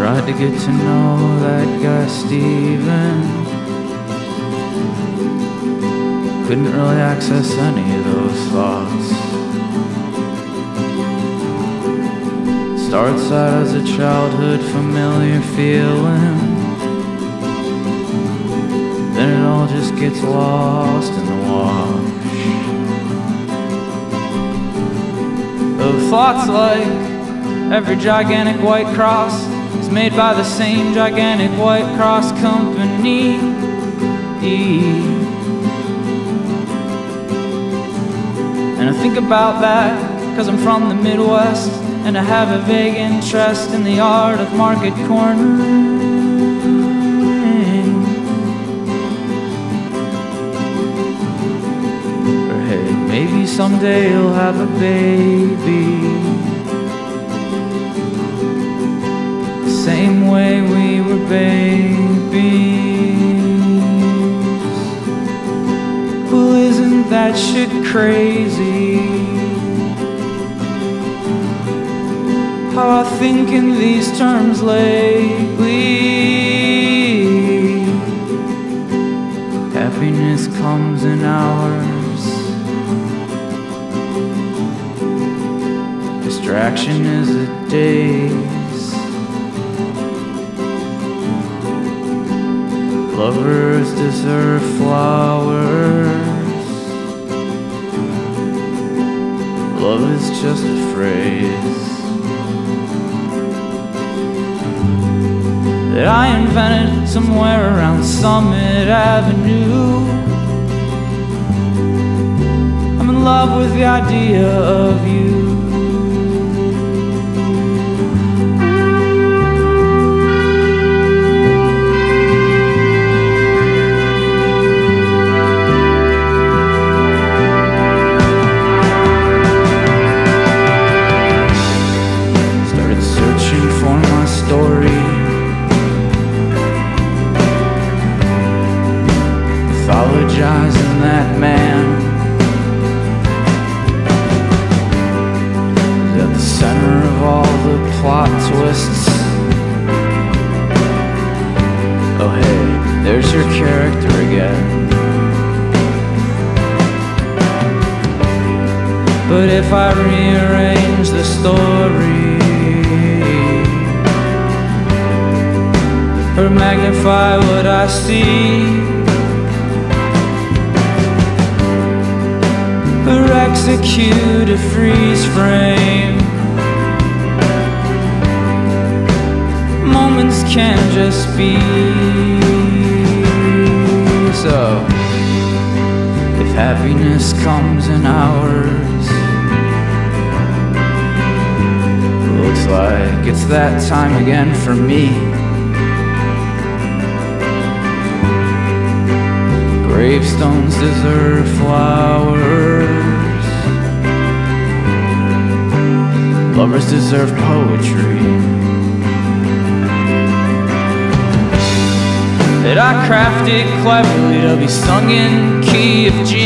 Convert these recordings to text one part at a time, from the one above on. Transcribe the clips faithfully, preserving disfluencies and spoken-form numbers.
Tried to get to know that guy Steven. Couldn't really access any of those thoughts. Starts out as a childhood familiar feeling, then it all just gets lost in the wash of thoughts like every gigantic white cross is made by the same gigantic white cross company. And I think about that because I'm from the Midwest, and I have a vague interest in the art of market cornering. Or hey, maybe someday you'll have a baby, the same way we were babies. Well, isn't that shit crazy? How I think in these terms lately. Happiness comes in hours, distraction is a daze. Lovers deserve flowers, love is just a phrase that I invented somewhere around Summit Avenue. I'm in love with the idea of you. Started searching for my story, mythologizing that man is at the center of all the plot twists. Oh hey, there's your character again. But if I rearrange the story or magnify what I see, or execute a freeze frame, moments can just be. So if happiness comes in hours, looks like it's that time again for me. Gravestones deserve flowers, lovers deserve poetry that I crafted cleverly to be sung in key of G,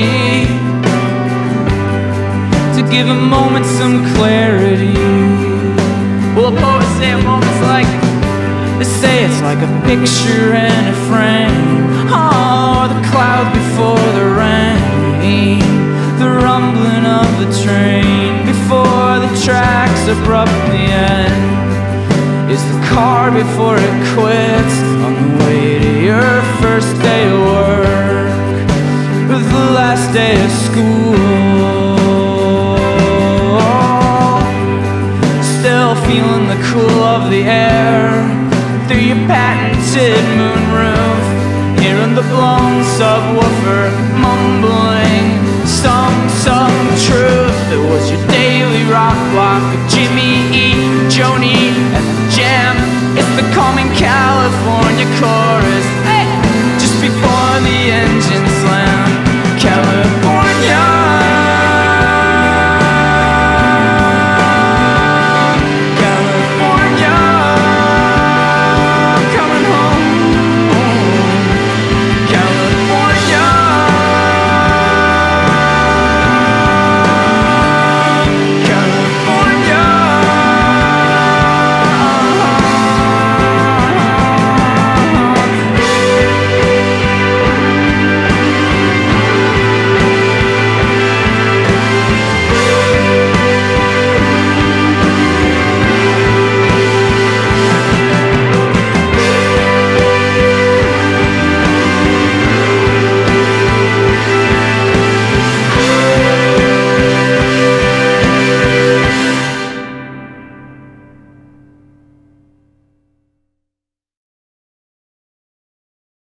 to give a moment some clarity. Well, a poet say a moment's like, they say it's like a picture in a frame. Oh, the clouds before the rain, the rumbling of the train before the tracks abruptly end, is the car before it quits on the way to your first day of work, or the last day of school. Still feeling the cool of the air through your patented moonroof, hearing the blown subwoofer mumbling some, some truth that was your daily rock block of Jimmy E. Joni